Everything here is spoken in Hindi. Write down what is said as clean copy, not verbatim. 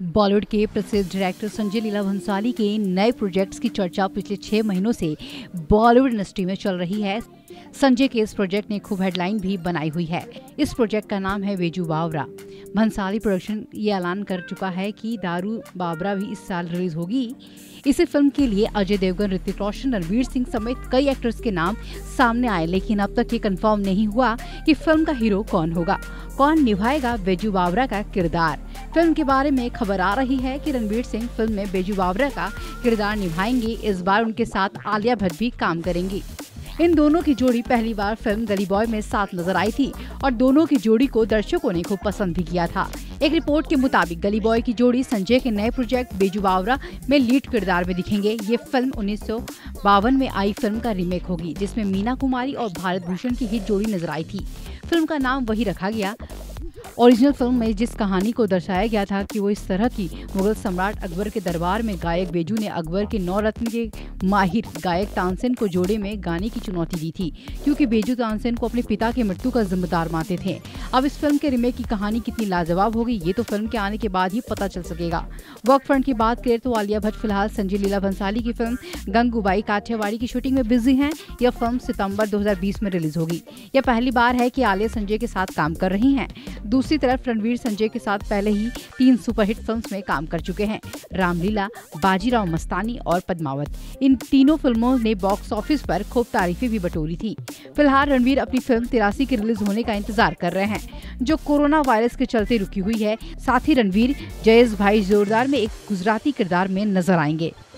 बॉलीवुड के प्रसिद्ध डायरेक्टर संजय लीला भंसाली के नए प्रोजेक्ट्स की चर्चा पिछले 6 महीनों से बॉलीवुड इंडस्ट्री में चल रही है। संजय के इस प्रोजेक्ट ने खूब हेडलाइन भी बनाई हुई है। इस प्रोजेक्ट का नाम है वेजू बावरा। भंसाली प्रोडक्शन ये ऐलान कर चुका है कि दारू बावरा भी इस साल रिलीज होगी। इसी फिल्म के लिए अजय देवगन, ऋतिक रोशन, रणवीर सिंह समेत कई एक्टर्स के नाम सामने आए, लेकिन अब तक ये कंफर्म नहीं हुआ कि फिल्म का हीरो कौन होगा, कौन निभाएगा वेजू बावरा का किरदार। फिल्म के बारे में खबर आ रही है कि रणवीर सिंह फिल्म में वेजू बावरा का किरदार निभाएंगे। इस बार उनके साथ आलिया भट्ट भी काम करेंगी। इन दोनों की जोड़ी पहली बार फिल्म गली बॉय में साथ नजर आई थी और दोनों की जोड़ी को दर्शकों ने खूब पसंद भी किया था। एक रिपोर्ट के मुताबिक गली बॉय की जोड़ी संजय के नए प्रोजेक्ट वेजू बावरा में लीड किरदार में दिखेंगे। ये फिल्म 1952 में आई फिल्म का रीमेक होगी, जिसमें मीना कुमारी और भारत भूषण की हिट जोड़ी नजर आई थी। फिल्म का नाम वही रखा गया। ओरिजिनल फिल्म में जिस कहानी को दर्शाया गया था कि वो इस तरह की मुगल सम्राट अकबर के दरबार में गायक बेजू ने अकबर के 9 रत्न के माहिर गायक तानसेन को जोड़े में गाने की चुनौती दी थी, क्योंकि बेजू तानसेन को अपने पिता की मृत्यु का जिम्मेदार मानते थे। अब इस फिल्म के रीमेक की कहानी कितनी लाजवाब होगी, ये तो फिल्म के आने के बाद ही पता चल सकेगा। वर्क फ्रंट की बात करें तो आलिया भट्ट फिलहाल संजय लीला भंसाली की फिल्म गंगूबाई काठियावाड़ी की शूटिंग में बिजी हैं। यह फिल्म सितंबर 2020 में रिलीज होगी। यह पहली बार है कि आलिया संजय के साथ काम कर रही हैं। दूसरी तरफ रणवीर संजय के साथ पहले ही 3 सुपरहिट फिल्म्स में काम कर चुके हैं, रामलीला, बाजीराव मस्तानी और पद्मावत। इन तीनों फिल्मों ने बॉक्स ऑफिस पर खूब तारीफें भी बटोरी थी। फिलहाल रणवीर अपनी फिल्म 83 के रिलीज होने का इंतजार कर रहे हैं, जो कोरोना वायरस के चलते रुकी हुई है। साथ ही रणवीर जयेश भाई जोरदार में एक गुजराती किरदार में नजर आएंगे।